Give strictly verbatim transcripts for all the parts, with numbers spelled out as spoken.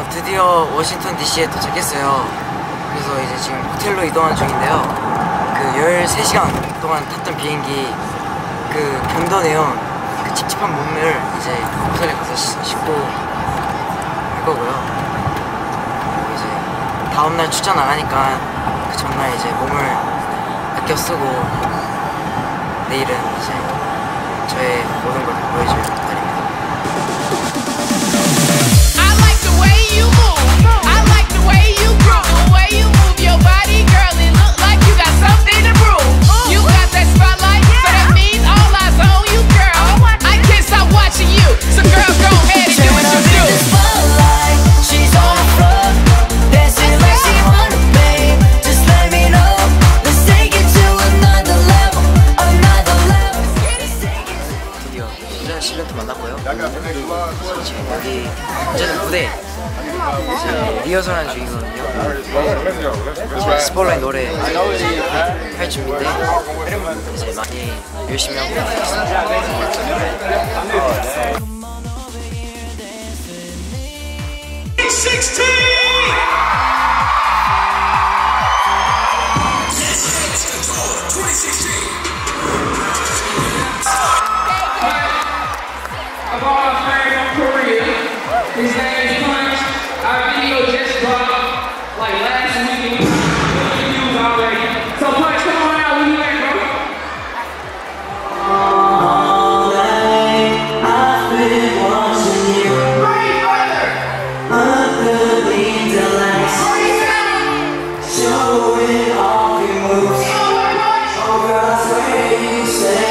드디어 워싱턴 디씨에 도착했어요. 그래서 이제 지금 호텔로 이동하는 중인데요. 그 열세 시간 동안 탔던 비행기 그 견뎌내온 그 찝찝한 몸을 이제 호텔에 가서 씻, 씻고 할 거고요. 그리고 이제 다음날 출장 나가니까 그 전날 이제 몸을 아껴 쓰고 내일은 이제 저의 모든 걸 보여줄 날입니다. 실력도 만났고요. 지금 여기 현재는 무대 이제 리허설하는 중이거든요. 제 스포라인 노래 할 준비인데 이제 많이 열심히 하고 있습니다. His name is Punch. Our video just dropped like last week and we got views already. So Punch, come on out, where you at, bro? All night I've been watching you underneath the lights, showing off your moves. Oh girl, I swear you say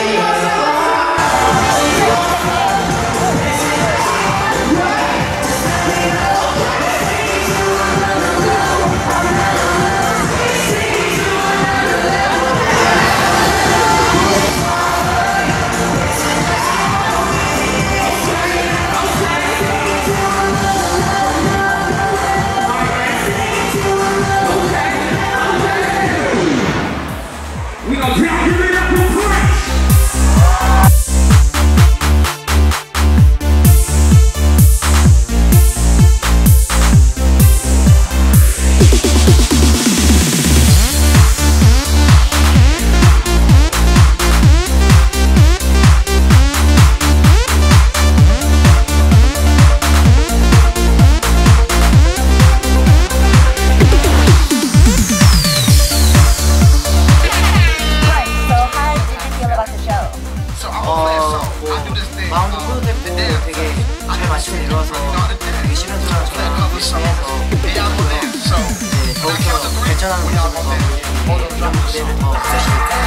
마운드 프로젝트 되게 잘 맞추고 내려와서 되게 시너지랑 저랑 열심히 해서 이제 더욱더 발전하는 모습에서 이런 무대를 더 열심히